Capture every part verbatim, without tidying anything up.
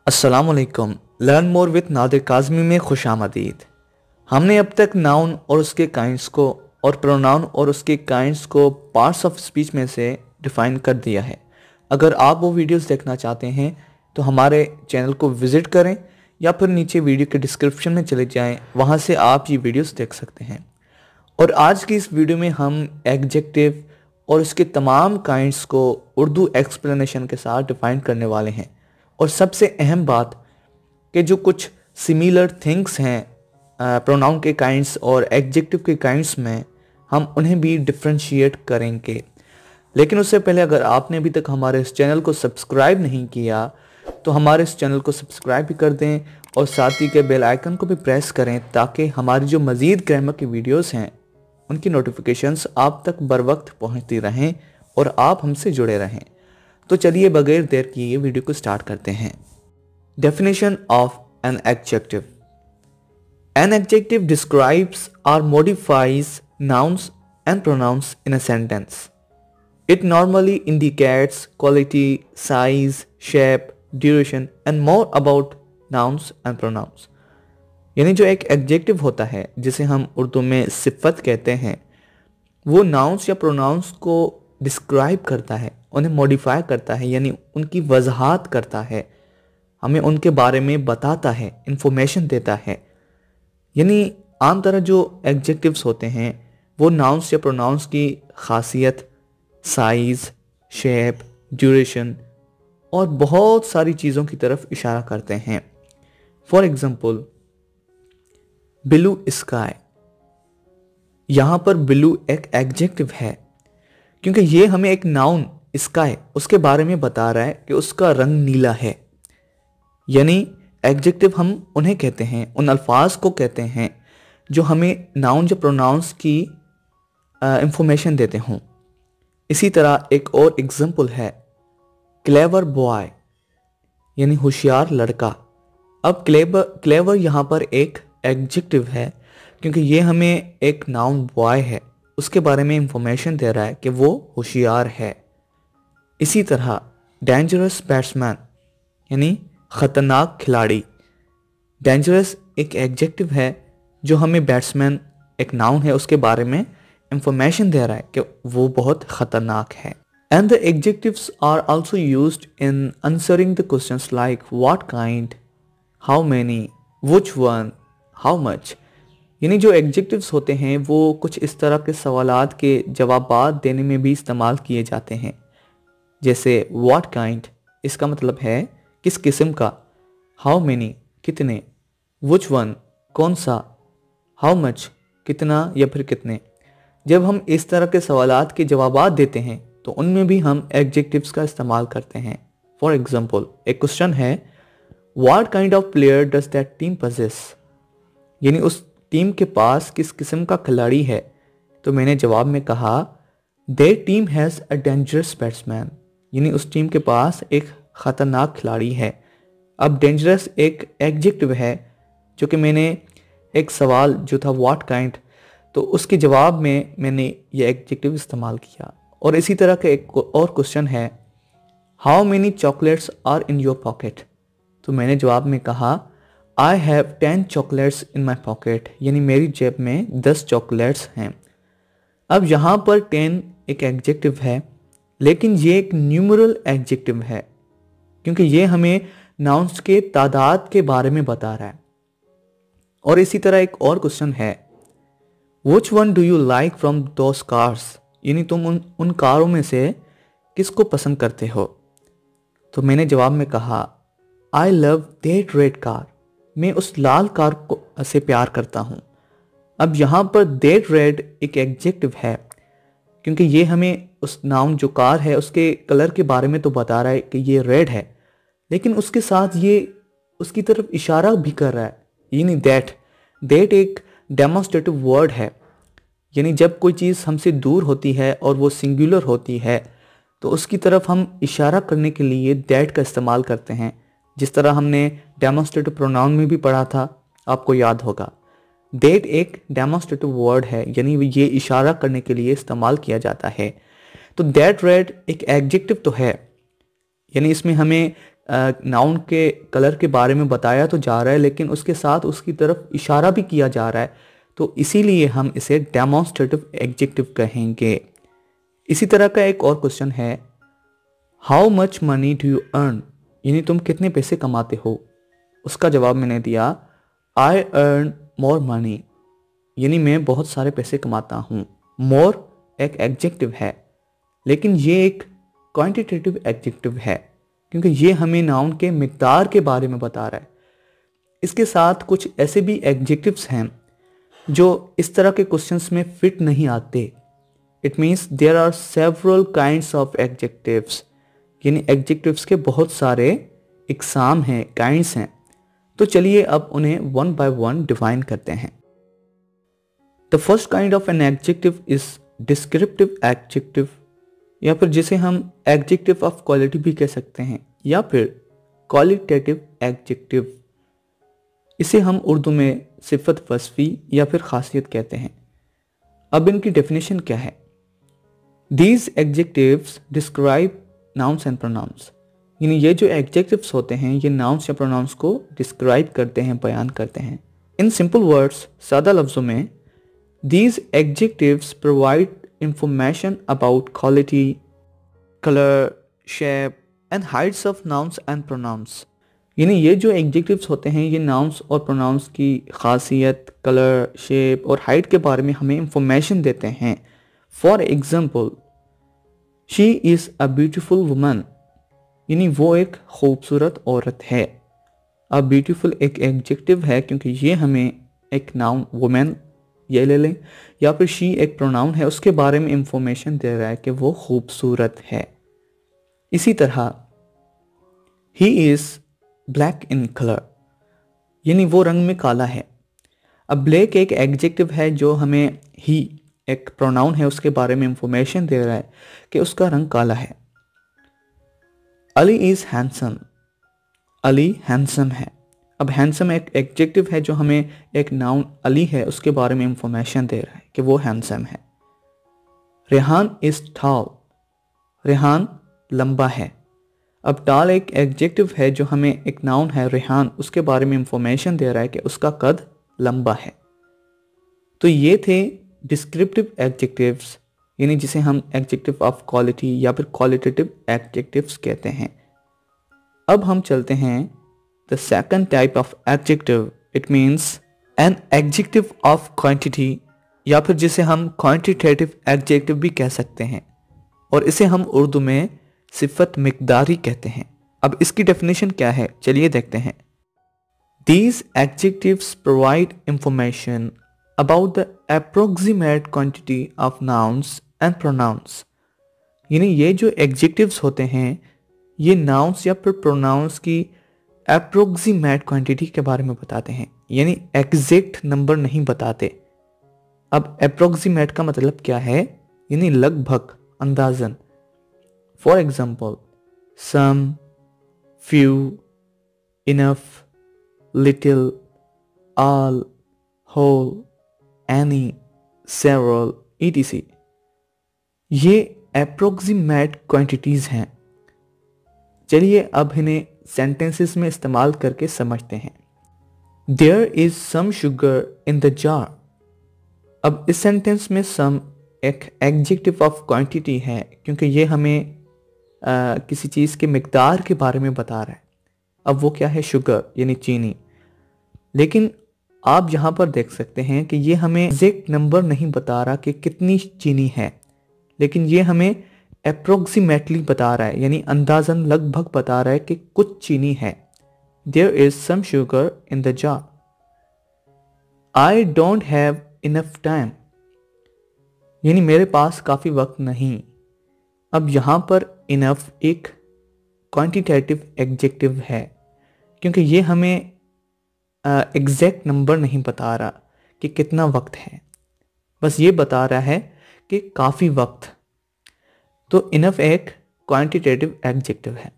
अस्सलामुअलैकुम। Learn more with Nadir Kazmi में खुश आमदीद। हमने अब तक नाउन और उसके काइंड्स को और प्रोनाउन और उसके काइंड्स को पार्ट्स ऑफ स्पीच में से डिफ़ाइन कर दिया है। अगर आप वो वीडियोस देखना चाहते हैं तो हमारे चैनल को विज़िट करें या फिर नीचे वीडियो के डिस्क्रिप्शन में चले जाएं, वहाँ से आप ये वीडियोस देख सकते हैं। और आज की इस वीडियो में हम एडजेक्टिव और इसके तमाम काइंड्स को उर्दू एक्सप्लेनेशन के साथ डिफ़ाइन करने वाले हैं। और सबसे अहम बात कि जो कुछ सिमिलर थिंग्स हैं प्रोनाउन के काइंड्स और एडजेक्टिव के काइंड्स में, हम उन्हें भी डिफ्रेंशिएट करेंगे। लेकिन उससे पहले अगर आपने अभी तक हमारे इस चैनल को सब्सक्राइब नहीं किया तो हमारे इस चैनल को सब्सक्राइब भी कर दें और साथ ही के बेल आइकन को भी प्रेस करें ताकि हमारी जो मज़ीद ग्रामर की वीडियोस हैं उनकी नोटिफिकेशंस आप तक बर वक्त पहुँचती रहें और आप हमसे जुड़े रहें। तो चलिए बगैर देर किए वीडियो को स्टार्ट करते हैं। Definition of an adjective. An adjective describes और modifies nouns and pronouns in a sentence. It normally indicates quality, size, shape, duration and more about nouns and pronouns. यानी जो एक एडजेक्टिव होता है जिसे हम उर्दू में सिफत कहते हैं, वो नाउन्स या प्रोनाउंस को डिस्क्राइब करता है, उन्हें मॉडिफाई करता है, यानी उनकी वजाहत करता है, हमें उनके बारे में बताता है, इंफॉर्मेशन देता है। यानी आम तरह जो एडजेक्टिव्स होते हैं वो नाउन्स या प्रोनाउंस की खासियत, साइज, शेप, ड्यूरेशन और बहुत सारी चीज़ों की तरफ इशारा करते हैं। For example, blue sky. यहाँ पर ब्लू एक एडजेक्टिव है क्योंकि ये हमें एक नाउन स्काई उसके बारे में बता रहा है कि उसका रंग नीला है। यानी एडजेक्टिव हम उन्हें कहते हैं, उन अल्फाज को कहते हैं जो हमें नाउन या प्रोनाउंस की इंफॉर्मेशन देते हों। इसी तरह एक और एग्जांपल है क्लेवर बॉय, यानी होशियार लड़का। अब क्लेवर क्लेवर यहाँ पर एक एडजेक्टिव है क्योंकि ये हमें एक नाउन बॉय है उसके बारे में इंफॉर्मेशन दे रहा है कि वो होशियार है। इसी तरह डेंजरस बैट्समैन, यानी ख़तरनाक खिलाड़ी। डेंजरस एक एडजेक्टिव है जो हमें बैट्समैन एक नाउन है उसके बारे में इंफॉर्मेशन दे रहा है कि वो बहुत ख़तरनाक है। And the adjectives are also used in answering the questions like what kind, how many, which one, how much. यानी जो एडजेक्टिव्स होते हैं वो कुछ इस तरह के सवालात के जवाबात देने में भी इस्तेमाल किए जाते हैं। जैसे व्हाट काइंड, इसका मतलब है किस किस्म का, हाउ मेनी, कितने, व्हिच वन, कौन सा, हाउ मच, कितना या फिर कितने। जब हम इस तरह के सवालात के जवाबात देते हैं तो उनमें भी हम एडजेक्टिव्स का इस्तेमाल करते हैं। फॉर एग्जाम्पल, एक क्वेश्चन है what kind of player does that team possess, यानी उस टीम के पास किस किस्म का खिलाड़ी है। तो मैंने जवाब में कहा their team has a dangerous batsman, यानी उस टीम के पास एक ख़तरनाक खिलाड़ी है। अब डेंजरस एक एडजेक्टिव है जो कि मैंने एक सवाल जो था व्हाट काइंड, तो उसके जवाब में मैंने ये एडजेक्टिव इस्तेमाल किया। और इसी तरह का एक और क्वेश्चन है how many chocolates are in your pocket, तो मैंने जवाब में कहा I have ten chocolates in my pocket, यानी मेरी जेब में दस चॉकलेट्स हैं। अब यहाँ पर टेन एक एडजेक्टिव है लेकिन ये एक न्यूमरल एडजेक्टिव है क्योंकि ये हमें नाउन्स के तादाद के बारे में बता रहा है। और इसी तरह एक और क्वेश्चन है which one do you like from those cars, यानी तुम उन उन कारों में से किसको पसंद करते हो। तो मैंने जवाब में कहा I love that red car, मैं उस लाल कार को से प्यार करता हूँ। अब यहाँ पर दैट रेड एक एडजेक्टिव है क्योंकि ये हमें उस नाउन जो कार है उसके कलर के बारे में तो बता रहा है कि ये रेड है, लेकिन उसके साथ ये उसकी तरफ इशारा भी कर रहा है, यानी दैट। दैट एक डेमोन्स्ट्रेटिव वर्ड है, यानी जब कोई चीज़ हमसे दूर होती है और वो सिंगुलर होती है तो उसकी तरफ हम इशारा करने के लिए दैट का इस्तेमाल करते हैं। जिस तरह हमने डेमोन्स्ट्रेटिव प्रोनाउन में भी पढ़ा था, आपको याद होगा। दैट एक डेमोन्स्ट्रेटिव वर्ड है, यानी ये इशारा करने के लिए इस्तेमाल किया जाता है। तो दैट रेड एक एडजेक्टिव तो है, यानी इसमें हमें नाउन के कलर के बारे में बताया तो जा रहा है, लेकिन उसके साथ उसकी तरफ इशारा भी किया जा रहा है, तो इसीलिए हम इसे डेमोन्स्ट्रेटिव एडजेक्टिव कहेंगे। इसी तरह का एक और क्वेश्चन है, how much money do you earn, यानी तुम कितने पैसे कमाते हो। उसका जवाब मैंने दिया, आई अर्न मोर मनी, यानी मैं बहुत सारे पैसे कमाता हूँ। मोर एक एडजेक्टिव है, लेकिन ये एक क्वांटिटेटिव एडजेक्टिव है, क्योंकि ये हमें नाउन के मिकदार के बारे में बता रहा है। इसके साथ कुछ ऐसे भी एडजेक्टिव्स हैं जो इस तरह के क्वेश्चंस में फिट नहीं आते। It means there are several kinds of adjectives, यानी एडजेक्टिव्स के बहुत सारे इकसाम हैं, काइंड्स हैं। तो चलिए अब उन्हें वन बाय वन डिफाइन करते हैं। The first kind of an adjective is descriptive adjective, या फिर जिसे हम एडजेक्टिव ऑफ क्वालिटी भी कह सकते हैं, या फिर क्वालिटेटिव एडजेक्टिव। इसे हम उर्दू में सिफत वस्फी या फिर खासियत कहते हैं। अब इनकी डेफिनेशन क्या है? These adjectives describe nouns and pronouns, यानी ये जो एडजेक्टिव्स होते हैं ये नाउन्स या प्रोनाउंस को डिस्क्राइब करते हैं, बयान करते हैं। इन सिंपल वर्ड्स, सादा लफ्जों में, these adjectives provide information about quality, colour, shape and heights of nouns and pronouns, यानी ये जो एडजेक्टिव्स होते हैं ये नाउन्स और प्रोनाउंस की खासियत, कलर, शेप और हाइट के बारे में हमें इंफॉर्मेशन देते हैं। For example, she is a beautiful woman, यानी वो एक खूबसूरत औरत है। अब ब्यूटीफुल एक एडजेक्टिव है क्योंकि ये हमें एक नाउन वुमेन ये ले लें, या फिर शी एक प्रोनाउन है, उसके बारे में इंफॉर्मेशन दे रहा है कि वो खूबसूरत है। इसी तरह he is black in colour, यानी वो रंग में काला है। अब ब्लैक एक एडजेक्टिव है जो हमें ही एक प्रोनाउन है उसके बारे में इंफॉर्मेशन दे रहा है कि उसका रंग काला है। Ali is handsome, Ali handsome है। अब हैंडसम एक एडजेक्टिव है जो हमें एक नाउन अली है उसके बारे में इंफॉर्मेशन दे रहा है कि वो हैंडसम है। रेहान इज़ टॉल, रेहान लंबा है। अब टॉल एक एडजेक्टिव है जो हमें एक नाउन है रेहान, उसके बारे में इंफॉर्मेशन दे रहा है कि उसका कद लंबा है। तो ये थे डिस्क्रिप्टिव एडजेक्टिव्स, यानी जिसे हम एडजेक्टिव ऑफ क्वालिटी या फिर क्वालिटेटिव एडजेक्टिव्स कहते हैं। अब हम चलते हैं the second type of adjective, it means an adjective of quantity, या फिर जिसे हम क्वांटिटेटिव एडजेक्टिव भी कह सकते हैं, और इसे हम उर्दू में सिफत मिकदारी कहते हैं। अब इसकी डेफिनेशन क्या है, चलिए देखते हैं। These adjectives provide information about the approximate quantity of nouns and pronouns, यानी ये जो एडजेक्टिव्स होते हैं ये नाउन्स या फिर प्रोनाउंस की अप्रोक्सीमेट क्वांटिटी के बारे में बताते हैं, यानी एग्जैक्ट नंबर नहीं बताते। अब अप्रोक्सीमेट का मतलब क्या है, यानी लगभग, अंदाजन। For example, some, few, enough, little, all, whole, any, several, E T C. ये अप्रोक्सीमेट क्वांटिटीज हैं। चलिए अब इन्हें सेंटेंसेस में इस्तेमाल करके समझते हैं। There is some sugar in the jar. अब इस सेंटेंस में सम एक एडजेक्टिव ऑफ क्वांटिटी है क्योंकि ये हमें आ, किसी चीज़ के मिकदार के बारे में बता रहा है। अब वो क्या है, शुगर यानी चीनी। लेकिन आप यहाँ पर देख सकते हैं कि ये हमें एग्जैक्ट नंबर नहीं बता रहा कि कितनी चीनी है, लेकिन ये हमें अप्रोक्सीमेटली बता रहा है, यानी अंदाजन लगभग बता रहा है कि कुछ चीनी है। There is some sugar in the jar. I don't have enough time, यानी मेरे पास काफ़ी वक्त नहीं। अब यहाँ पर इनफ एक क्वांटिटेटिव एडजेक्टिव है क्योंकि ये हमें एग्जैक्ट uh, नंबर नहीं बता रहा कि कितना वक्त है, बस ये बता रहा है कि काफ़ी वक्त। तो इनफ एक क्वांटिटेटिव एडजेक्टिव है।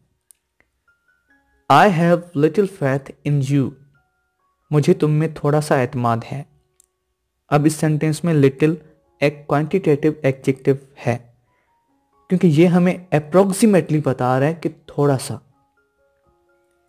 I have little faith in you, मुझे तुम में थोड़ा सा एतमाद है। अब इस सेंटेंस में लिटिल एक क्वांटिटेटिव एडजेक्टिव है क्योंकि ये हमें अप्रोक्सीमेटली बता रहा है कि थोड़ा सा।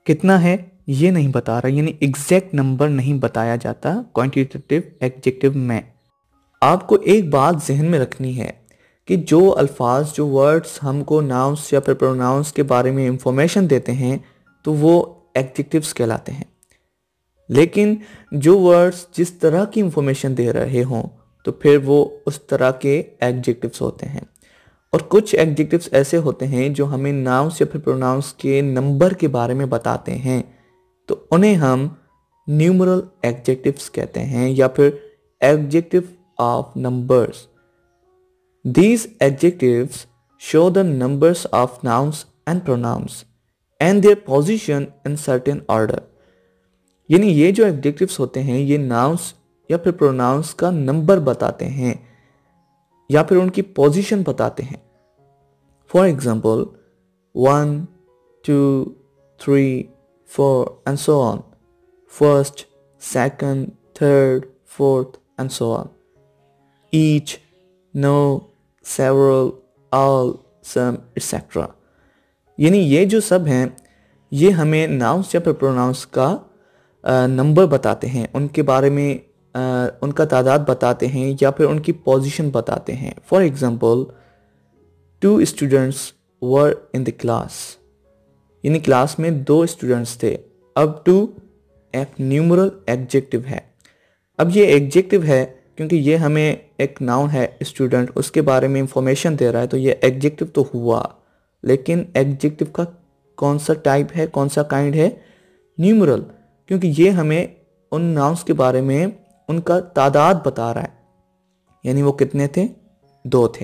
कितना है ये नहीं बता रहा, यानी एग्जैक्ट नंबर नहीं बताया जाता क्वांटिटेटिव एडजेक्टिव में। आपको एक बात जहन में रखनी है कि जो अल्फाज, जो वर्ड्स हमको नाउंस या फिर प्रोनाउंस के बारे में इंफॉर्मेशन देते हैं तो वो एडजेक्टिव्स कहलाते हैं। लेकिन जो वर्ड्स जिस तरह की इंफॉर्मेशन दे रहे हों तो फिर वो उस तरह के एडजेक्टिव्स होते हैं। और कुछ एडजेक्टिव्स ऐसे होते हैं जो हमें नाउंस या फिर प्रोनाउंस के नंबर के बारे में बताते हैं, तो उन्हें हम न्यूमरल एडजेक्टिव्स कहते हैं या फिर adjective of numbers. These adjectives show the numbers of nouns and pronouns and their position in certain order। यानी ये जो एडजेक्टिव्स होते हैं ये नाउंस या फिर प्रोनाउंस का नंबर बताते हैं या फिर उनकी पोजीशन बताते हैं। For example one, two, three, four and so on, first, second, third, fourth and so on, each, no, several, all, some, et cetera। यानी ये जो सब हैं ये हमें नाउंस या फिर प्रोनाउंस का नंबर बताते हैं, उनके बारे में आ, उनका तादाद बताते हैं या फिर उनकी पोजीशन बताते हैं। For example two students were in the class, यानी क्लास में दो स्टूडेंट्स थे। अब टू एक न्यूमरल एडजेक्टिव है। अब ये एडजेक्टिव है क्योंकि ये हमें एक नाउन है स्टूडेंट, उसके बारे में इंफॉर्मेशन दे रहा है, तो ये एडजेक्टिव तो हुआ, लेकिन एडजेक्टिव का कौन सा टाइप है, कौन सा काइंड है? न्यूमरल, क्योंकि ये हमें उन नाउन्स के बारे में उनका तादाद बता रहा है, यानी वो कितने थे? दो थे।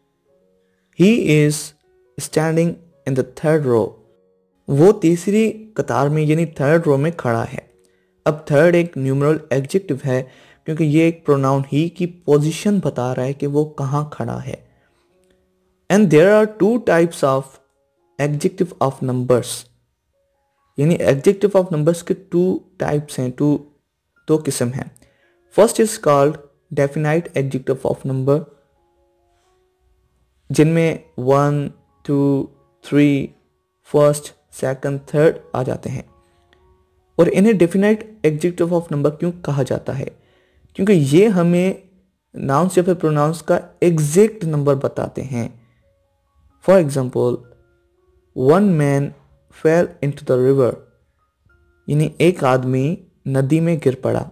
He is standing in the third row, वो तीसरी कतार में यानी थर्ड रो में खड़ा है। अब थर्ड एक न्यूमरल एडजेक्टिव है क्योंकि ये एक प्रोनाउन ही की पोजीशन बता रहा है कि वो कहाँ खड़ा है। And there are two types of adjective of numbers, यानी एडजेक्टिव ऑफ नंबर्स के टू टाइप्स हैं, टू दो किस्म हैं। First is called definite adjective of number, जिनमें one, two, three, first, second, third आ जाते हैं। और इन्हें डेफिनाइट एडजेक्टिव ऑफ नंबर क्यों कहा जाता है? क्योंकि ये हमें नाउंस या फिर प्रोनाउंस का एग्जैक्ट नंबर बताते हैं। For example one man fell into the river, यानी एक आदमी नदी में गिर पड़ा।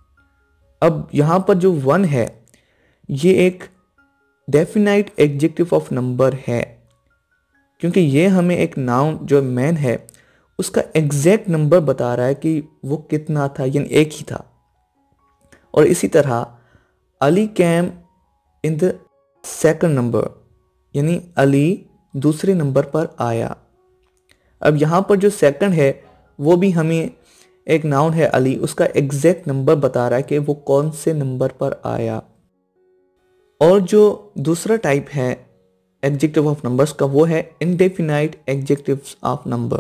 अब यहाँ पर जो वन है ये एक डेफिनाइट एडजेक्टिव ऑफ नंबर है, क्योंकि ये हमें एक नाउन जो मैन है उसका एग्जैक्ट नंबर बता रहा है कि वो कितना था, यानी एक ही था। और इसी तरह Ali came in the second number, यानी अली दूसरे नंबर पर आया। अब यहाँ पर जो सेकंड है वो भी हमें एक नाउन है अली, उसका एग्जैक्ट नंबर बता रहा है कि वो कौन से नंबर पर आया। और जो दूसरा टाइप है एडजेक्टिव ऑफ नंबर्स का वो है इंडेफिनाइट एडजेक्टिव्स ऑफ नंबर।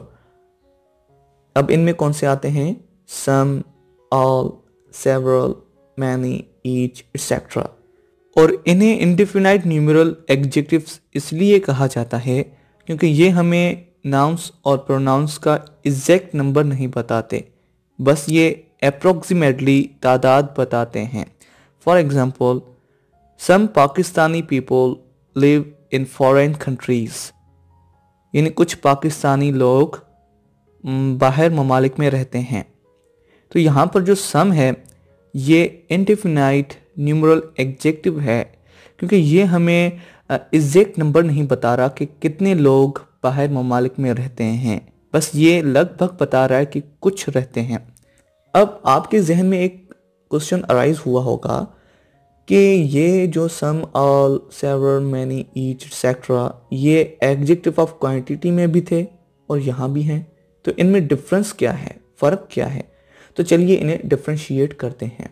अब इनमें कौन से आते हैं? Some, all, several, many, each, etcetera. और इन्हें इंडेफिनाइट न्यूमरल एडजेक्टिव्स इसलिए कहा जाता है क्योंकि ये हमें नाउंस और प्रोनाउंस का एग्जैक्ट नंबर नहीं बताते, बस ये अप्रोक्सीमेटली तादाद बताते हैं। For example some Pakistani people live in foreign countries, यानी कुछ पाकिस्तानी लोग बाहर ममालिक में रहते हैं। तो यहाँ पर जो सम है ये इंडेफिनाइट न्यूमरल एडजेक्टिव है क्योंकि ये हमें एग्जैक्ट नंबर नहीं बता रहा कि कितने लोग बाहर ममालिक में रहते हैं, बस ये लगभग बता रहा है कि कुछ रहते हैं। अब आपके जहन में एक क्वेश्चन अराइज हुआ होगा कि ये जो some, all, several, many, each, etcetera ये एडजेक्टिव ऑफ क्वांटिटी में भी थे और यहाँ भी हैं, तो इनमें डिफरेंस क्या है, फ़र्क क्या है? तो चलिए इन्हें डिफ्रेंशिएट करते हैं।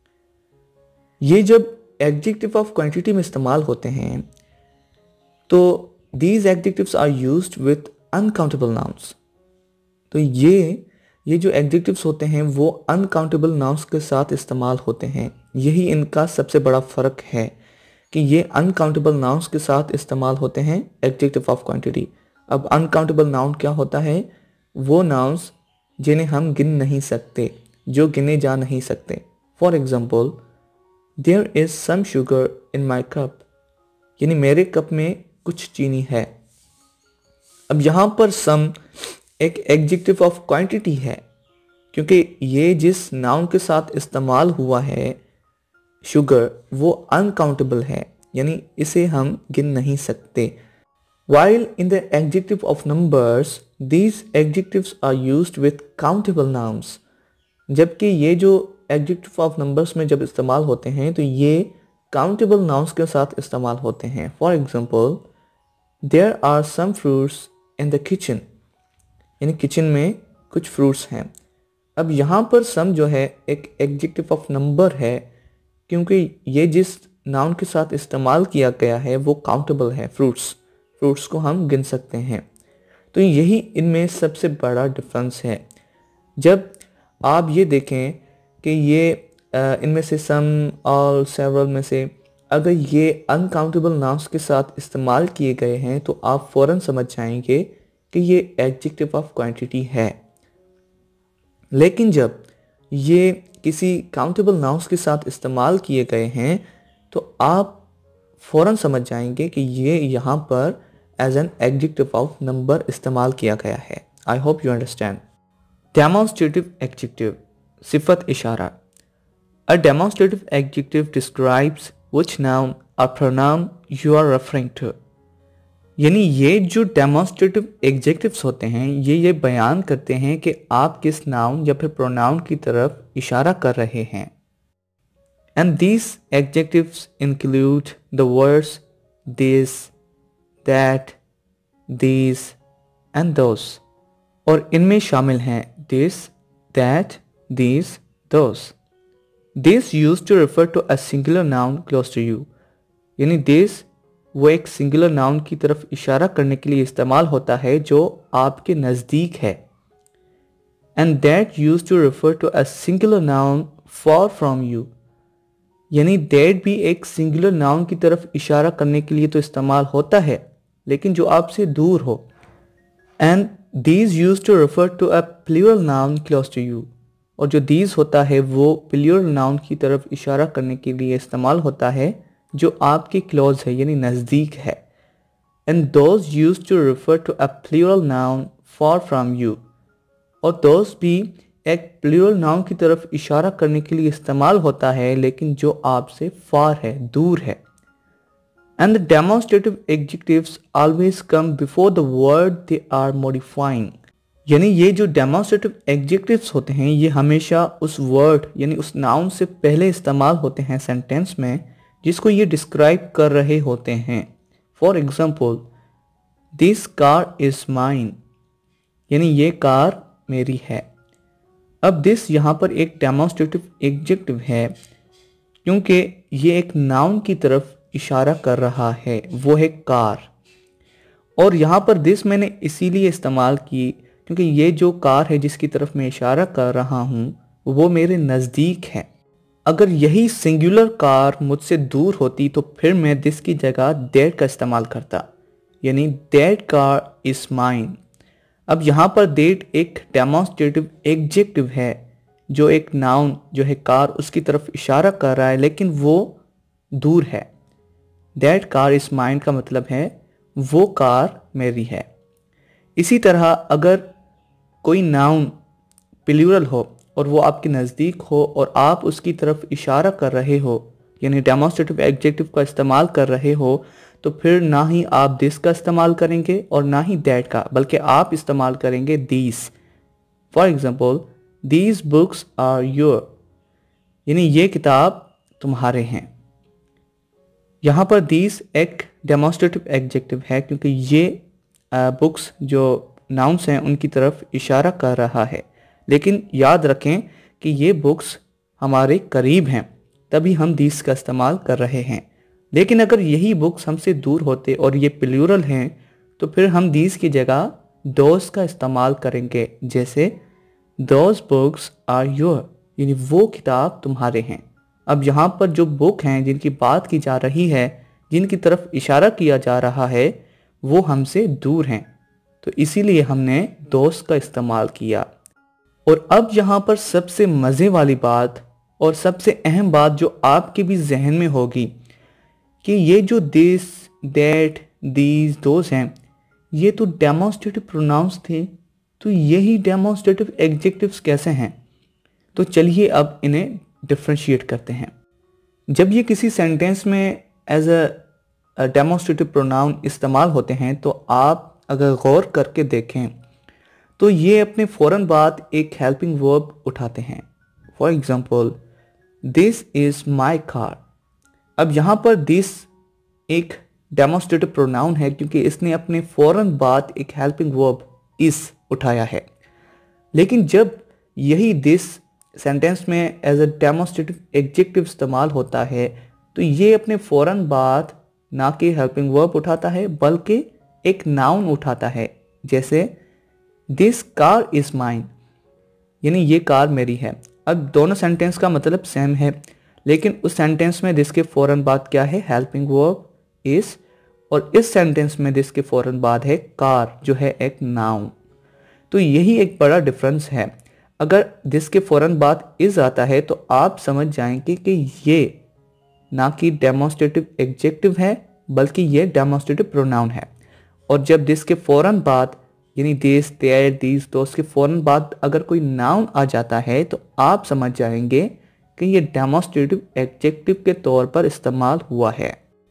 ये जब एडजेक्टिव ऑफ क्वांटिटी में इस्तेमाल होते हैं तो these adjectives are used with uncountable nouns. तो ये ये जो एडजेक्टिव्स होते हैं वो अनकाउंटेबल नाउन्स के साथ इस्तेमाल होते हैं। यही इनका सबसे बड़ा फ़र्क है कि ये अनकाउंटेबल नाउन्स के साथ इस्तेमाल होते हैं एडजेक्टिव ऑफ क्वांटिटी। अब अनकाउंटेबल नाउन क्या होता है? वो नाउन्स जिन्हें हम गिन नहीं सकते, जो गिने जा नहीं सकते। For example, there is some sugar in my cup, यानी मेरे कप में कुछ चीनी है। अब यहाँ पर सम एक एडजेक्टिव ऑफ क्वांटिटी है, क्योंकि ये जिस नाउन के साथ इस्तेमाल हुआ है शुगर, वो अनकाउंटेबल है, यानी इसे हम गिन नहीं सकते। While in the adjective of numbers, these adjectives are used with countable nouns. जबकि ये जो adjective of numbers में जब इस्तेमाल होते हैं तो ये countable nouns के साथ इस्तेमाल होते हैं। For example, there are some fruits in the kitchen, यानी kitchen में कुछ fruits हैं। अब यहाँ पर some जो है एक adjective of number है, क्योंकि ये जिस noun के साथ इस्तेमाल किया गया है वो countable है, fruits फ्रूट्स को हम गिन सकते हैं। तो यही इनमें सबसे बड़ा डिफरेंस है। जब आप ये देखें कि ये इनमें से सम, ऑल, सेवरल में से अगर ये अनकाउंटेबल नाउन्स के साथ इस्तेमाल किए गए हैं तो आप फ़ौरन समझ जाएंगे कि ये एडजेक्टिव ऑफ क्वांटिटी है। लेकिन जब ये किसी काउंटेबल नाउन्स के साथ इस्तेमाल किए गए हैं तो आप फ़ौरन समझ जाएंगे कि ये यहाँ पर as an adjective of number इस्तेमाल किया गया है। I hope you understand. Demonstrative adjective, सिफत इशारा। A demonstrative adjective describes which noun और pronoun you are referring to, यानी ये जो डेमोन्स्ट्रेटिव एडजेक्टिव्स होते हैं ये ये बयान करते हैं कि आप किस नाउन या फिर प्रोनाउन की तरफ इशारा कर रहे हैं। And these adjectives include the words this, that, these and those, और इनमें शामिल हैं this, that, these, those. This used to refer to a singular noun close to you, यानी this वो एक singular noun की तरफ इशारा करने के लिए इस्तेमाल होता है जो आपके नज़दीक है। And that used to refer to a singular noun far from you, यानी दैट भी एक सिंगुलर नाउन की तरफ इशारा करने के लिए तो इस्तेमाल होता है लेकिन जो आपसे दूर हो। And these use to refer to a plural noun close to you, और जो दीज होता है वो प्लूरल नाउन की तरफ इशारा करने के लिए इस्तेमाल होता है जो आपके क्लोज है यानी नज़दीक है। And those use to refer to a plural noun far from you, और दोज भी एक प्लूरल नाउन की तरफ इशारा करने के लिए इस्तेमाल होता है लेकिन जो आपसे फार है, दूर है। And the demonstrative adjectives always come before the word they are modifying, यानी ये जो डेमोन्स्ट्रेटिव एडजेक्टिव्स होते हैं ये हमेशा उस वर्ड यानी उस नाउन से पहले इस्तेमाल होते हैं सेंटेंस में जिसको ये डिस्क्राइब कर रहे होते हैं। For example, this car is mine, यानी ये कार मेरी है। अब दिस यहाँ पर एक डेमोन्स्ट्रेटिव एडजेक्टिव है क्योंकि ये एक नाउन की तरफ इशारा कर रहा है, वो है कार। और यहाँ पर दिस मैंने इसीलिए इस्तेमाल की क्योंकि ये जो कार है जिसकी तरफ मैं इशारा कर रहा हूँ वो मेरे नज़दीक है। अगर यही सिंगुलर कार मुझसे दूर होती तो फिर मैं दिस की जगह दैट का इस्तेमाल करता, यानी दैट कार इज़ माइन। अब यहाँ पर दैट एक डेमोन्स्ट्रेटिव एडजेक्टिव है जो एक नाउन जो है कार उसकी तरफ इशारा कर रहा है लेकिन वो दूर है। दैट कार इज़ माइन का मतलब है वो कार मेरी है। इसी तरह अगर कोई नाउन प्लूरल हो और वो आपके नज़दीक हो और आप उसकी तरफ इशारा कर रहे हो यानी डेमोन्स्ट्रेटिव एडजेक्टिव का इस्तेमाल कर रहे हो तो फिर ना ही आप दिस का इस्तेमाल करेंगे और ना ही दैट का, बल्कि आप इस्तेमाल करेंगे these. For example, these books are your, यानी ये किताब तुम्हारे हैं। यहाँ पर दीज एक डेमोन्स्ट्रेटिव एडजेक्टिव है क्योंकि ये बुक्स जो नाउन्स हैं उनकी तरफ इशारा कर रहा है, लेकिन याद रखें कि ये बुक्स हमारे करीब हैं तभी हम दीज का इस्तेमाल कर रहे हैं। लेकिन अगर यही बुक्स हमसे दूर होते और ये प्लूरल हैं तो फिर हम दीज की जगह दोज का इस्तेमाल करेंगे, जैसे दोज बुक्स आर योर, यानी वो किताब तुम्हारे हैं। अब यहाँ पर जो बुक हैं जिनकी बात की जा रही है, जिनकी तरफ इशारा किया जा रहा है, वो हमसे दूर हैं, तो इसीलिए हमने दोस्त का इस्तेमाल किया। और अब यहाँ पर सबसे मज़े वाली बात और सबसे अहम बात जो आपके भी जहन में होगी कि ये जो दिस, दैट, दीज, दोस हैं, ये तो डेमोन्स्ट्रेटिव प्रोनाउंस थे, तो यही डेमोन्स्ट्रेटिव एडजेक्टिव्स कैसे हैं? तो चलिए अब इन्हें डिफ्रेंशिएट करते हैं। जब ये किसी सेंटेंस में एज अ डेमोन्स्ट्रेटिव प्रोनाउन इस्तेमाल होते हैं तो आप अगर गौर करके देखें तो ये अपने फ़ौरन बाद एक हेल्पिंग वर्ब उठाते हैं। For example, this is my car. अब यहाँ पर दिस एक डेमोन्स्ट्रेटिव प्रोनाउन है क्योंकि इसने अपने फ़ौरन बाद एक हेल्पिंग वर्ब इस उठाया है। लेकिन जब यही दिस सेंटेंस में एज अ डेमोन्स्ट्रेटिव एडजेक्टिव इस्तेमाल होता है तो ये अपने फ़ौरन बाद ना कि हेल्पिंग वर्ब उठाता है बल्कि एक नाउन उठाता है। जैसे दिस कार इज़ माइन, यानी ये कार मेरी है। अब दोनों सेंटेंस का मतलब सेम है, लेकिन उस सेंटेंस में दिस के फ़ौरन बाद क्या है? हेल्पिंग वर्ब इज़, और इस सेंटेंस में दिस के फ़ौरन बाद है कार जो है एक नाउन। तो यही एक बड़ा डिफरेंस है। अगर दिस के फ़ौरन बाद इज़ आता है तो आप समझ जाएंगे कि ये ना कि डेमोन्स्ट्रेटिव एडजेक्टिव है बल्कि ये डेमोन्स्ट्रेटिव प्रोनाउन है। और जब दिस के फ़ौरन बाद यानी दिस, देयर, दीज, दोस के फ़ौरन बाद अगर कोई नाउन आ जाता है तो आप समझ जाएंगे कि ये डेमोन्स्ट्रेटिव एडजेक्टिव के तौर पर इस्तेमाल हुआ है।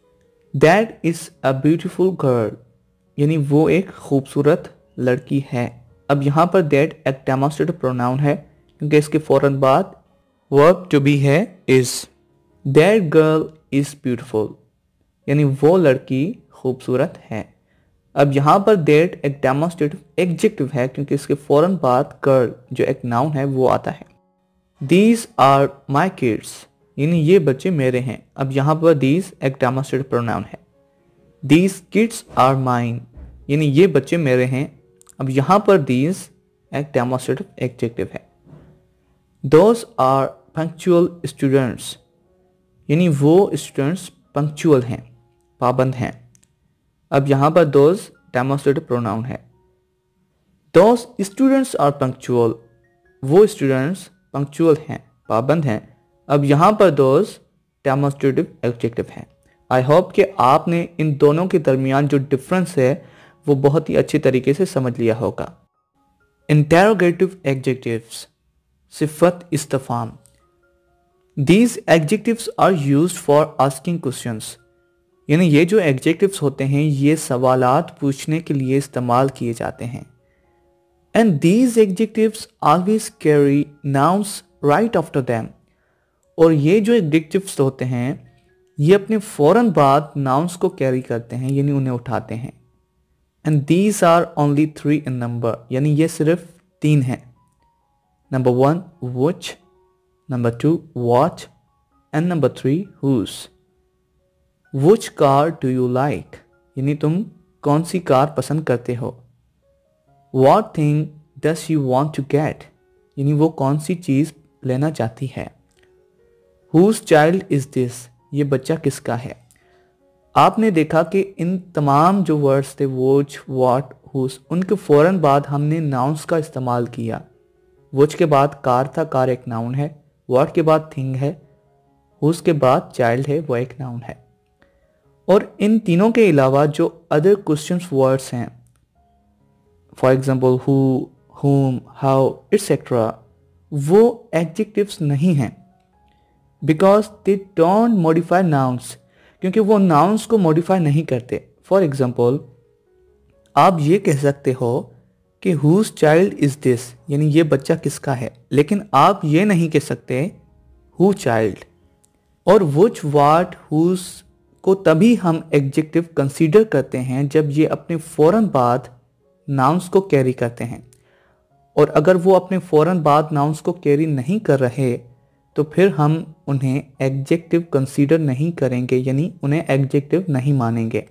That is a beautiful girl, यानी वो एक खूबसूरत लड़की है। अब यहाँ पर दैट एक डेमोन्स्ट्रेटिव प्रोनाउन है क्योंकि इसके फ़ौरन बाद वर्ब जो भी है is. That girl is beautiful, यानी वो लड़की खूबसूरत है। अब यहाँ पर दैट एक डेमोन्स्ट्रेटिव एडजेक्टिव है क्योंकि इसके फ़ौरन बाद गर्ल जो एक नाउन है वो आता है। दीज आर माई किड्स, यानी ये बच्चे मेरे हैं। अब यहाँ पर दीज एक डेमोन्स्ट्रेटिव प्रोनाउन है। दीज किड्स आर माइन, यानी ये बच्चे मेरे हैं। अब यहाँ पर दीज एक डेमोन्स्ट्रेटिव एडजेक्टिव है। दोस आर पंक्चुअल स्टूडेंट्स, यानी वो स्टूडेंट्स पंक्चुअल हैं, पाबंद हैं। अब यहाँ पर दोस डेमोन्स्ट्रेटिव प्रोनाउन है। दोस स्टूडेंट्स आर पंक्चुअल, वो स्टूडेंट्स पंक्चुअल हैं, पाबंद हैं। अब यहाँ पर दोस डेमोन्स्ट्रेटिव एडजेक्टिव है। आई होप कि आपने इन दोनों के दरमियान जो डिफरेंस है वो बहुत ही अच्छी तरीके से समझ लिया होगा। इंटेरोगेटिव एडजेक्टिव्स, सिफत इस्तिफाम। These adjectives are used for asking questions, यानी ये जो एडजेक्टिव्स होते हैं ये सवालात पूछने के लिए इस्तेमाल किए जाते हैं। And these adjectives always carry nouns right after them, और ये जो एडजेक्टिव्स होते हैं ये अपने फ़ौरन बाद नाउन्स को कैरी करते हैं, यानी उन्हें उठाते हैं। And these are only three in number, यानी ये सिर्फ तीन हैं। Number one which, number two what, and number three whose। Which car do you like, यानी तुम कौन सी कार पसंद करते हो। What thing does you want to get, यानी वो कौन सी चीज़ लेना चाहती है। Whose child is this, ये बच्चा किसका है। आपने देखा कि इन तमाम जो वर्ड्स थे which, what, whose, उनके फ़ौरन बाद हमने नाउन्स का इस्तेमाल किया। which के बाद कार था, कार एक नाउन है। what के बाद थिंग है। whose के बाद चाइल्ड है, वो एक नाउन है। और इन तीनों के अलावा जो अदर क्वेश्चंस वर्ड्स हैं, for example who, whom, how etcetera, वो एडजेक्टिव्स नहीं हैं because they don't modify nouns, क्योंकि वो नाउन्स को मॉडिफाई नहीं करते। फॉर एग्जाम्पल आप ये कह सकते हो कि हुज चाइल्ड इज़ दिस, यानी ये बच्चा किसका है, लेकिन आप ये नहीं कह सकते हु चाइल्ड। और which, what, whose को तभी हम एडजेक्टिव कंसीडर करते हैं जब ये अपने फ़ौरन बाद नाउन्स को कैरी करते हैं। और अगर वो अपने फ़ौरन बाद नाउन्स को कैरी नहीं कर रहे तो फिर हम उन्हें एडजेक्टिव कंसीडर नहीं करेंगे, यानी उन्हें एडजेक्टिव नहीं मानेंगे।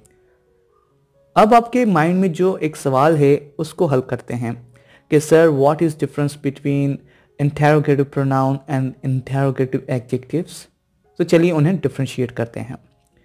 अब आपके माइंड में जो एक सवाल है उसको हल करते हैं कि sir what is difference between interrogative pronoun and interrogative adjectives. तो चलिए उन्हें डिफ्रेंशिएट करते हैं।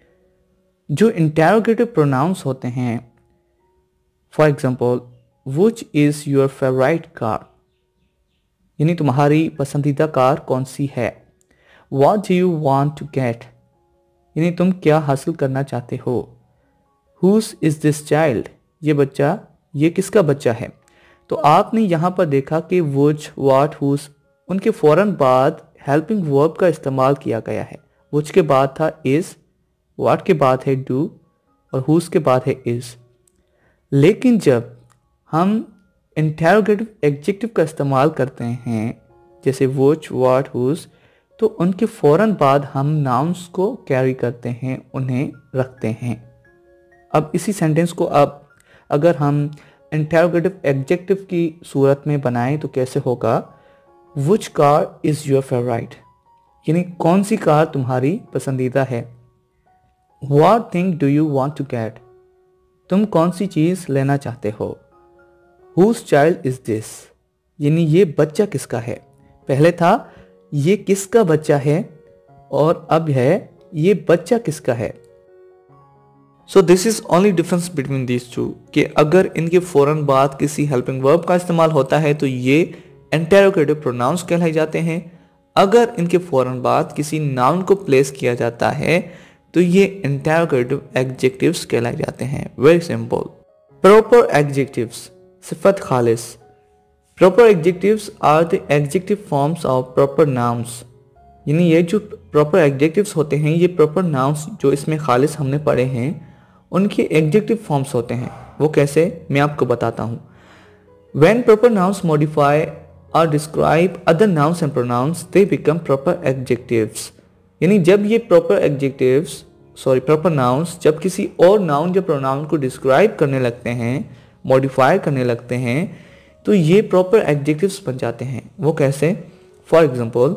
जो इंटेरोगेटिव प्रोनाउंस होते हैं, for example which is your favourite car, यानी तुम्हारी पसंदीदा कार कौन सी है। What do you want to get, यानी तुम क्या हासिल करना चाहते हो। Whose is this child, ये बच्चा, ये किसका बच्चा है। तो आपने यहाँ पर देखा कि which, what, whose, उनके फ़ौरन बाद हेल्पिंग वर्ब का इस्तेमाल किया गया है। which के बाद था is, what के बाद है do और whose के बाद है is। लेकिन जब हम इंटेरोगेटिव एडजेक्टिव का इस्तेमाल करते हैं जैसे which, what, whose, तो उनके फ़ौरन बाद हम नाउन्स को कैरी करते हैं, उन्हें रखते हैं। अब इसी सेंटेंस को अब अगर हम इंटेरोगेटिव एडजेक्टिव की सूरत में बनाएं तो कैसे होगा। Which car is your favourite, यानी कौन सी कार तुम्हारी पसंदीदा है। What thing do you want to get, तुम कौन सी चीज़ लेना चाहते हो। हुज चाइल्ड इज़ दिस, यानी ये बच्चा किसका है। पहले था ये किसका बच्चा है और अब है ये बच्चा किसका है। So this is only difference between these two कि अगर इनके फौरन बाद किसी हेल्पिंग वर्ब का इस्तेमाल होता है तो ये इंटेरोगेटिव प्रोनाउंस कहलाए जाते हैं। अगर इनके फौरन बाद किसी नाउन को प्लेस किया जाता है तो ये इंटेरोगेटिव एडजेक्टिव्स कहलाए जाते हैं। Very simple. प्रॉपर एडजेक्टिव्स, सिफत खालिस। Proper adjectives are the adjective forms of proper nouns, यानी ये जो प्रॉपर एडजेक्टिव्स होते हैं ये प्रॉपर नाउन्स जो इसमें खालिस हमने पढ़े हैं उनके एडजेक्टिव फॉर्म्स होते हैं। वो कैसे, मैं आपको बताता हूँ। When proper nouns modify or describe other nouns and pronouns, they become proper adjectives. यानी जब ये proper adjectives, sorry proper nouns, जब किसी और noun या pronoun को describe करने लगते हैं, modify करने लगते हैं, तो ये proper adjectives बन जाते हैं। वो कैसे? For example,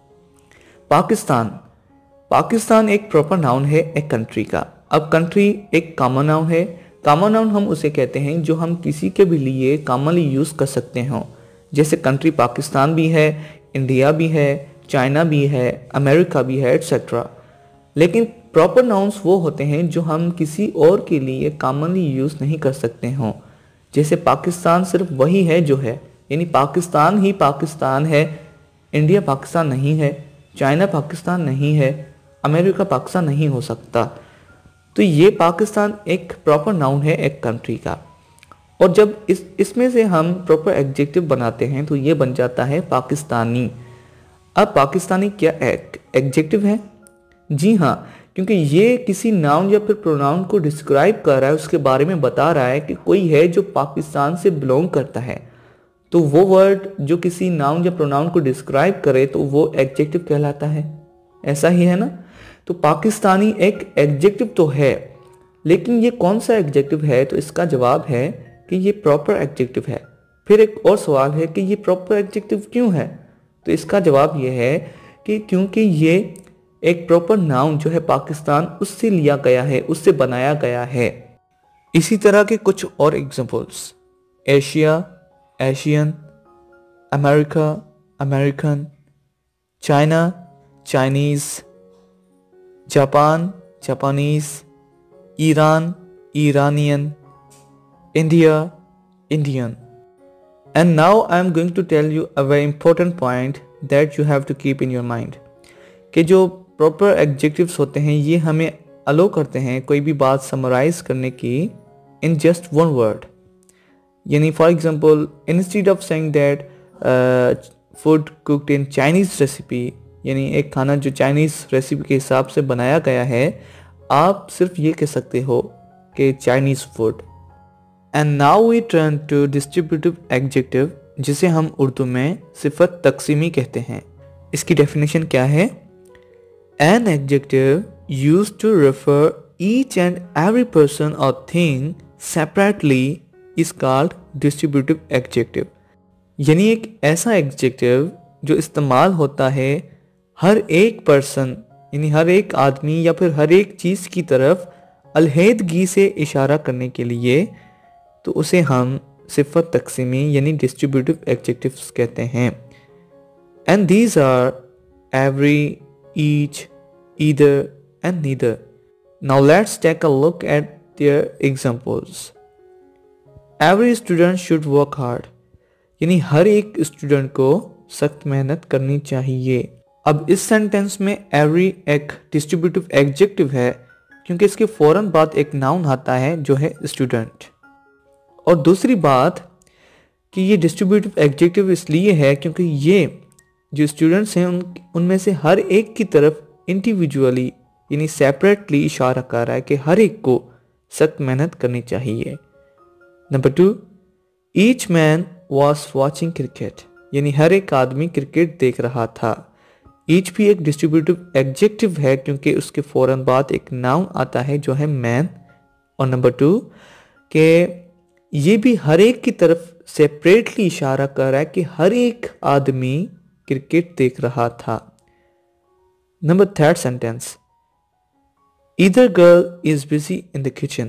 Pakistan. पाकिस्तान एक proper noun है एक country का। अब country एक common noun है। कॉमन नाउन हम उसे कहते हैं जो हम किसी के भी लिए कॉमनली यूज़ कर सकते हों। जैसे कंट्री पाकिस्तान भी है, इंडिया भी है, चाइना भी है, अमेरिका भी है, एट्सेट्रा। लेकिन प्रॉपर नाउन्स वो होते हैं जो हम किसी और के लिए कॉमनली यूज़ नहीं कर सकते हों। जैसे पाकिस्तान सिर्फ वही है जो है, यानी पाकिस्तान ही पाकिस्तान है, इंडिया पाकिस्तान नहीं है, चाइना पाकिस्तान नहीं है, अमेरिका पाकिस्तान नहीं हो सकता। तो ये पाकिस्तान एक प्रॉपर नाउन है एक कंट्री का। और जब इस इसमें से हम प्रॉपर एडजेक्टिव बनाते हैं तो ये बन जाता है पाकिस्तानी। अब पाकिस्तानी क्या एक एडजेक्टिव है? जी हाँ, क्योंकि ये किसी नाउन या फिर प्रोनाउन को डिस्क्राइब कर रहा है, उसके बारे में बता रहा है कि कोई है जो पाकिस्तान से बिलोंग करता है। तो वो वर्ड जो किसी नाउन या प्रोनाउन को डिस्क्राइब करे तो वो एडजेक्टिव कहलाता है। ऐसा ही है ना। तो पाकिस्तानी एक एडजेक्टिव तो है, लेकिन ये कौन सा एडजेक्टिव है? तो इसका जवाब है कि ये प्रॉपर एडजेक्टिव है। फिर एक और सवाल है कि ये प्रॉपर एडजेक्टिव क्यों है? तो इसका जवाब ये है कि क्योंकि ये एक प्रॉपर नाउन जो है पाकिस्तान उससे लिया गया है, उससे बनाया गया है। इसी तरह के कुछ और examples, Asia, Asian, America, American, China, Chinese, Japan, Japanese, Iran, Iranian, India, Indian. And now I am going to tell you a very important point that you have to keep in your mind कि जो proper adjectives होते हैं ये हमें allow करते हैं कोई भी बात summarize करने की in just one word। यानी for example, instead of saying that uh, food cooked in Chinese recipe, यानी एक खाना जो चाइनीज़ रेसिपी के हिसाब से बनाया गया है, आप सिर्फ ये कह सकते हो कि Chinese food. And now we turn to distributive adjective, जिसे हम उर्दू में सिफत तकसीमी कहते हैं। इसकी डेफिनेशन क्या है? An adjective used to refer each and every person और thing separately is called distributive adjective. यानी एक ऐसा एडजेक्टिव जो इस्तेमाल होता है हर एक पर्सन, यानी हर एक आदमी या फिर हर एक चीज़ की तरफ अलहदगी से इशारा करने के लिए, तो उसे हम सिफत तकसीमी यानी डिस्ट्रीब्यूटिव एडजेक्टिव्स कहते हैं। And these are every, each, either and neither. Now let's take a look at their examples. Every student should work hard, यानी हर एक स्टूडेंट को सख्त मेहनत करनी चाहिए। अब इस सेंटेंस में एवरी एक डिस्ट्रीब्यूटिव एडजेक्टिव है क्योंकि इसके फौरन बाद एक नाउन आता है जो है स्टूडेंट। और दूसरी बात कि ये डिस्ट्रीब्यूटिव एडजेक्टिव इसलिए है क्योंकि ये जो स्टूडेंट्स हैं उन उनमें से हर एक की तरफ इंडिविजुअली यानी सेपरेटली इशारा कर रहा है कि हर एक को सख्त मेहनत करनी चाहिए। Number two, each man was watching cricket, यानी हर एक आदमी क्रिकेट देख रहा था। ईच भी एक डिस्ट्रीब्यूटिव एडजेक्टिव है क्योंकि उसके फौरन बाद एक नाउन आता है जो है मैन। और नंबर टू के ये भी हर एक की तरफ सेपरेटली इशारा कर रहा है कि हर एक आदमी क्रिकेट देख रहा था। Number third sentence, either girl is busy in the kitchen,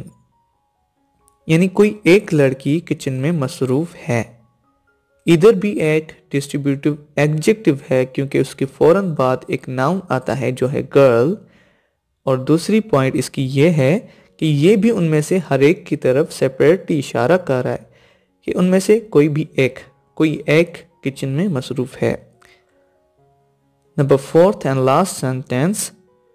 यानी कोई एक लड़की किचन में मसरूफ है। इधर भी एक डिस्ट्रीब्यूटिव एडजेक्टिव है क्योंकि उसके फौरन बाद एक नाउन आता है जो है गर्ल। और दूसरी पॉइंट इसकी ये है कि ये भी उनमें से हर एक की तरफ सेपरेटली इशारा कर रहा है कि उनमें से कोई भी एक कोई एक किचन में मसरूफ है। Number fourth and last sentence,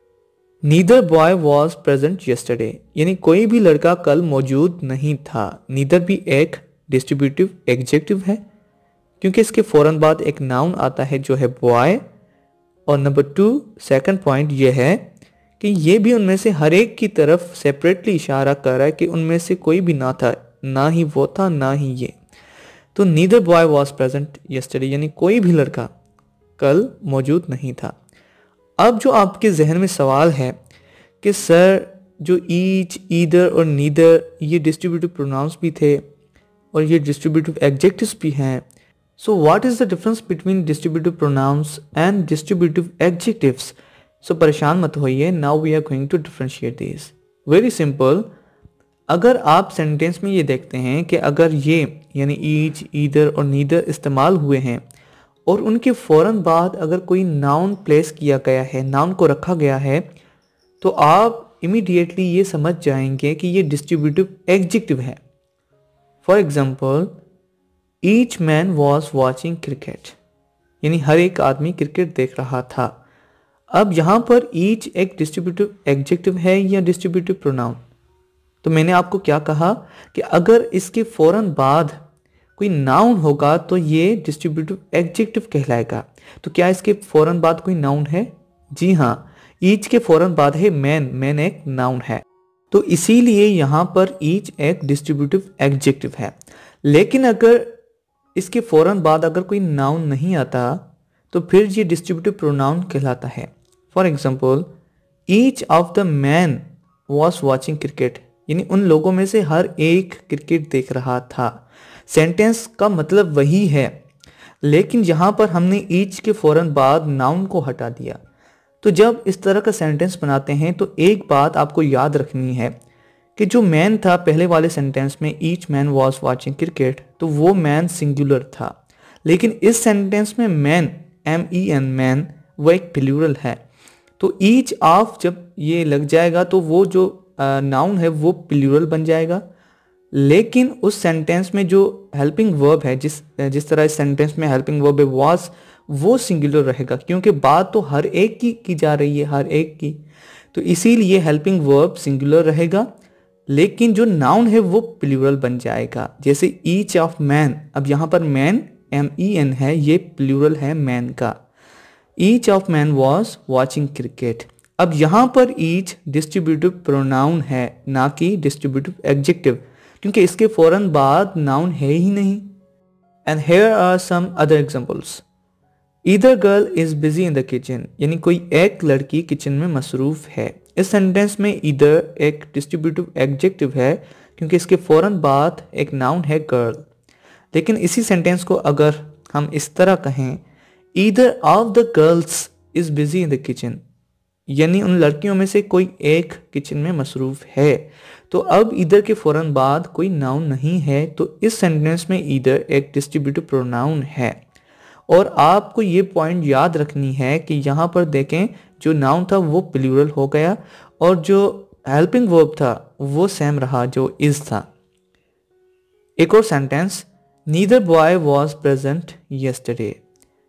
neither boy was present yesterday, यानी कोई भी लड़का कल मौजूद नहीं था। नीदर भी एक डिस्ट्रीब्यूटिव एडजेक्टिव है क्योंकि इसके फौरन बाद एक नाउन आता है जो है बॉय। और नंबर टू सेकंड पॉइंट ये है कि ये भी उनमें से हर एक की तरफ सेपरेटली इशारा कर रहा है कि उनमें से कोई भी ना था, ना ही वो था ना ही ये। तो neither boy was present yesterday, यानी कोई भी लड़का कल मौजूद नहीं था। अब जो आपके जहन में सवाल है कि सर जो ईच, ईदर और नीदर ये डिस्ट्रीब्यूटिव प्रोनाउंस भी थे और ये डिस्ट्रीब्यूटिव एडजेक्टिव्स भी हैं, so what is the difference between distributive pronouns and distributive adjectives? So परेशान मत होइए, now we are going to differentiate this. Very simple, अगर आप सेंटेंस में ये देखते हैं कि अगर ये यानी ईच, ईदर और नीदर इस्तेमाल हुए हैं और उनके फौरन बाद अगर कोई नाउन प्लेस किया गया है, नाउन को रखा गया है, तो आप इमीडिएटली ये समझ जाएंगे कि ये डिस्ट्रीब्यूटिव एडजेक्टिव है। For example, each man was watching cricket, यानी हर एक आदमी क्रिकेट देख रहा था। अब यहाँ पर ईच एक डिस्ट्रीब्यूटिव एडजेक्टिव है या डिस्ट्रीब्यूटिव प्रोनाउन? तो मैंने आपको क्या कहा कि अगर इसके फौरन बाद कोई नाउन होगा तो ये डिस्ट्रीब्यूटिव एडजेक्टिव कहलाएगा। तो क्या इसके फौरन बाद कोई नाउन है? जी हाँ, ईच के फौरन बाद है मैन, मैन एक नाउन है। तो इसीलिए यहाँ पर ईच एक डिस्ट्रीब्यूटिव एडजेक्टिव है। लेकिन अगर इसके फौरन बाद अगर कोई नाउन नहीं आता तो फिर ये डिस्ट्रीब्यूटिव प्रोनाउन कहलाता है। For example, each of the man was watching cricket, यानी उन लोगों में से हर एक क्रिकेट देख रहा था। सेंटेंस का मतलब वही है, लेकिन यहाँ पर हमने ईच के फौरन बाद नाउन को हटा दिया। तो जब इस तरह का सेंटेंस बनाते हैं तो एक बात आपको याद रखनी है कि जो मैन था पहले वाले सेंटेंस में, each man was watching cricket, तो वो मैन सिंगुलर था। लेकिन इस सेंटेंस में man, M E N, man, वो एक प्लूरल है। तो ईच ऑफ जब ये लग जाएगा तो वो जो नाउन है वो प्लूरल बन जाएगा। लेकिन उस सेंटेंस में जो हेल्पिंग वर्ब है, जिस जिस तरह इस सेंटेंस में हेल्पिंग वर्ब है वॉज, वो सिंगुलर रहेगा क्योंकि बात तो हर एक की की जा रही है, हर एक की। तो इसीलिए हेल्पिंग वर्ब सिंगुलर रहेगा, लेकिन जो नाउन है वो प्लूरल बन जाएगा। जैसे ईच ऑफ मैन, अब यहाँ पर मैन एम ई एन है, ये प्लूरल है मैन का। Each of man was watching cricket. अब यहाँ पर ईच डिस्ट्रीब्यूटिव प्रोनाउन है, ना कि डिस्ट्रीब्यूटिव एडजेक्टिव, क्योंकि इसके फौरन बाद नाउन है ही नहीं। And here are some other examples. Either girl is busy in the kitchen, यानी कोई एक लड़की किचन में मसरूफ है। इस सेंटेंस में ईदर एक डिस्ट्रीब्यूटिव एडजेक्टिव है क्योंकि इसके फौरन बाद एक नाउन है गर्ल। लेकिन इसी सेंटेंस को अगर हम इस तरह कहें, either of the girls is busy in the kitchen, यानी उन लड़कियों में से कोई एक किचन में मसरूफ है, तो अब ईदर के फौरन बाद कोई नाउन नहीं है, तो इस सेंटेंस में ईदर एक डिस्ट्रीब्यूटिव प्रोनाउन है। और आपको ये पॉइंट याद रखनी है कि यहाँ पर देखें, जो नाउन था वो प्लूरल हो गया और जो हेल्पिंग वर्ब था वो सेम रहा, जो इज था। एक और sentence, neither boy was present yesterday,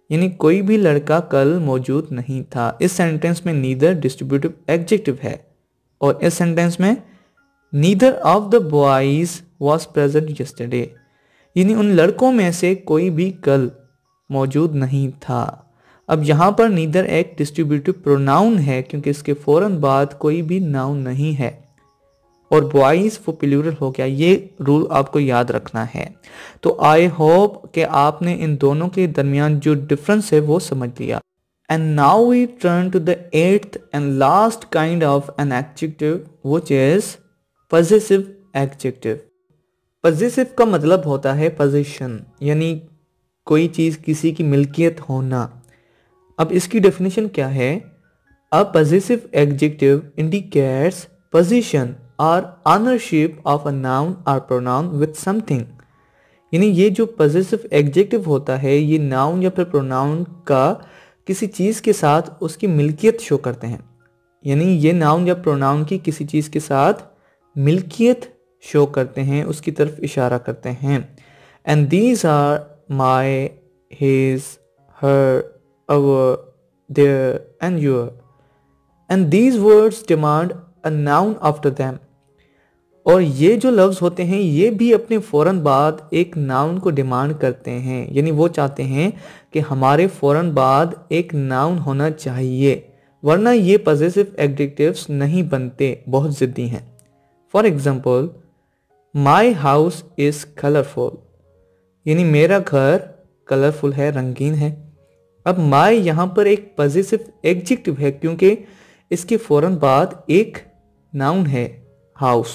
यानी कोई भी लड़का कल मौजूद नहीं था। इस सेंटेंस में नीदर डिस्ट्रीब्यूटिव एडजेक्टिव है और इस सेंटेंस में neither of the boys was present yesterday, यानी उन लड़कों में से कोई भी कल मौजूद नहीं था। अब यहाँ पर नीदर एक डिस्ट्रीब्यूटिव प्रोनाउन है क्योंकि इसके फौरन बाद कोई भी नाउन नहीं है और बॉयज वो प्लूरल हो गया। ये रूल आपको याद रखना है। तो आई होप कि आपने इन दोनों के दरमियान जो डिफरेंस है वो समझ लिया। And now we turn to the eighth and last kind of an adjective which is possessive adjective. Possessive का मतलब होता है पोजीशन, यानी कोई चीज़ किसी की मिल्कियत होना। अब इसकी डेफिनेशन क्या है? A possessive adjective indicates position और ऑनरशिप ऑफ अ नाउन और प्रोनाउन विथ समथिंग। यानी ये जो पजेसिव एडजेक्टिव होता है ये नाउन या फिर प्रोनाउन का किसी चीज़ के साथ उसकी मिल्कियत शो करते हैं। यानी ये नाउन या प्रोनाउन की किसी चीज़ के साथ मिल्कियत शो करते हैं, उसकी तरफ इशारा करते हैं। And these are my, his, her, our, their and your, and these words demand a noun after them। और ये जो लफ्ज़ होते हैं ये भी अपने फ़ौरन बाद एक नाउन को डिमांड करते हैं, यानी वो चाहते हैं कि हमारे फ़ौरन बाद एक नाउन होना चाहिए वरना ये पजेसिव एडजेक्टिव्स नहीं बनते, बहुत ज़िद्दी हैं। For example, my house is colourful, यानी मेरा घर कलरफुल है, रंगीन है। अब माई यहाँ पर एक पजेसिव एडजेक्टिव है क्योंकि इसके फौरन बाद एक नाउन है, house.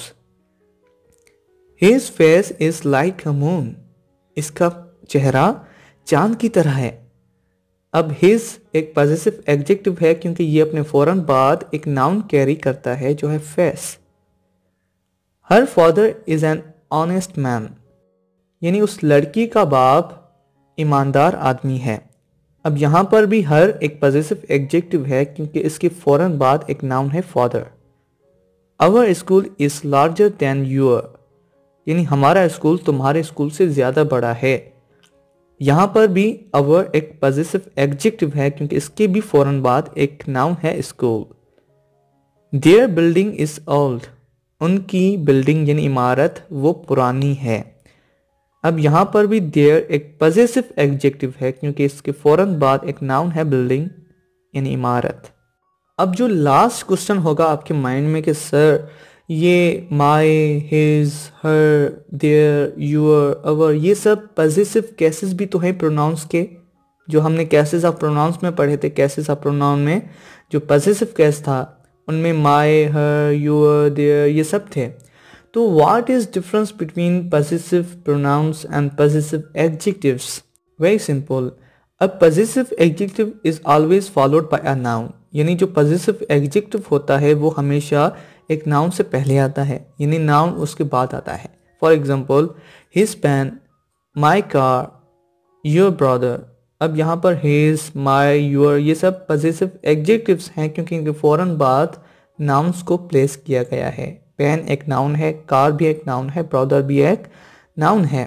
His face is like a moon, इसका चेहरा चांद की तरह है। अब हिज एक पजेसिव एडजेक्टिव है क्योंकि ये अपने फौरन बाद एक नाउन कैरी करता है जो है face. Her father is an honest man, यानी उस लड़की का बाप ईमानदार आदमी है। अब यहाँ पर भी हर एक पजेसिव एडजेक्टिव है क्योंकि इसके फौरन बाद एक नाउन है father. Our school is larger than your, यानी हमारा स्कूल तुम्हारे स्कूल से ज़्यादा बड़ा है। यहाँ पर भी आवर एक पजेसिव एडजेक्टिव है क्योंकि इसके भी फौरन बाद एक नाउन है school. Their building is old, उनकी बिल्डिंग यानी इमारत वो पुरानी है। अब यहाँ पर भी देयर एक पजेसिव एडजेक्टिव है क्योंकि इसके फौरन बाद एक नाउन है बिल्डिंग यानी इमारत। अब जो लास्ट क्वेश्चन होगा आपके माइंड में कि सर ये my, his, her, their, your, our ये सब पजेसिव केसेस भी तो हैं प्रोनाउंस के, जो हमने केसेस ऑफ प्रोनाउंस में पढ़े थे। केसेस ऑफ प्रोनाउन में जो पजेसिव केस था उनमें माय, हर, यूर, देयर ये सब थे। तो what is difference between possessive pronouns and possessive adjectives? Very simple. A possessive adjective is always followed by a noun. यानी जो possessive adjective होता है वो हमेशा एक noun से पहले आता है, यानी noun उसके बाद आता है। For example, his pen, my car, your brother। अब यहाँ पर his, my, your ये सब possessive adjectives हैं क्योंकि इनके फौरन बाद nouns को place किया गया है। पेन एक नाउन है, कार भी एक नाउन है, ब्रदर भी एक नाउन है।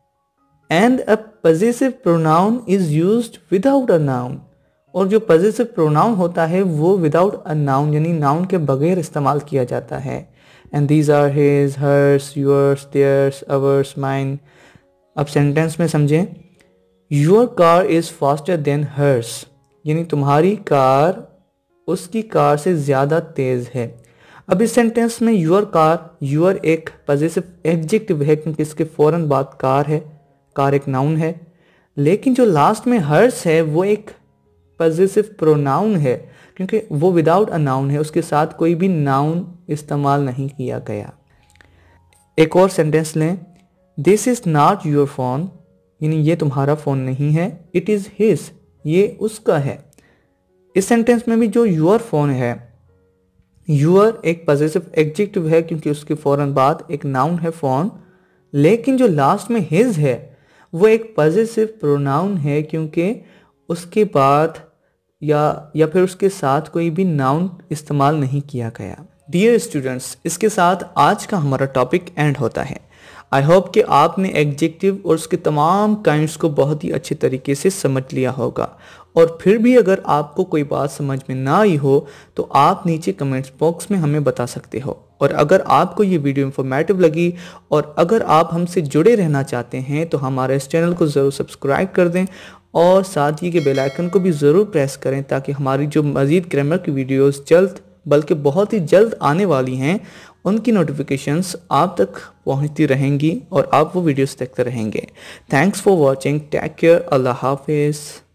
And a possessive pronoun is used without a noun, और जो पजेसिव प्रोनाउन होता है वो विदाउट अ नाउन यानी नाउन के बगैर इस्तेमाल किया जाता है। And these are his, hers, yours, theirs, ours, mine. अब सेंटेंस में समझें, your car is faster than hers, यानी तुम्हारी कार उसकी कार से ज़्यादा तेज़ है। अब इस सेंटेंस में यूर कार, यूर एक पजेसिव एडजेक्टिव है क्योंकि इसके फौरन बाद कार है, कार एक नाउन है। लेकिन जो लास्ट में हर्स है वो एक पजेसिव प्रोनाउन है क्योंकि वो विदाउट अ नाउन है, उसके साथ कोई भी नाउन इस्तेमाल नहीं किया गया। एक और सेंटेंस लें, this is not your phone, यानी ये तुम्हारा फ़ोन नहीं है। इट इज़ हिज, ये उसका है। इस सेंटेंस में भी जो योर फोन है, यूर एक पजेसिव एडजेक्टिव है क्योंकि उसके फौरन बाद एक नाउन है फोन। लेकिन जो लास्ट में हिज है वो एक पजेसिव प्रोनाउन है क्योंकि उसके बाद या या फिर उसके साथ कोई भी नाउन इस्तेमाल नहीं किया गया। डियर स्टूडेंट्स, इसके साथ आज का हमारा टॉपिक एंड होता है। आई होप कि आपने एडजेक्टिव और उसके तमाम काइंड्स को बहुत ही अच्छे तरीके से समझ लिया होगा। और फिर भी अगर आपको कोई बात समझ में ना आई हो तो आप नीचे कमेंट्स बॉक्स में हमें बता सकते हो। और अगर आपको ये वीडियो इन्फॉर्मेटिव लगी और अगर आप हमसे जुड़े रहना चाहते हैं तो हमारे इस चैनल को ज़रूर सब्सक्राइब कर दें और साथ ही के बेल आइकन को भी ज़रूर प्रेस करें ताकि हमारी जो मज़ीद ग्रामर की वीडियोस जल्द बल्कि बहुत ही जल्द आने वाली हैं उनकी नोटिफिकेशंस आप तक पहुंचती रहेंगी और आप वो वीडियोस देखते रहेंगे। Thanks for watching, take care, अल्लाह हाफिज़।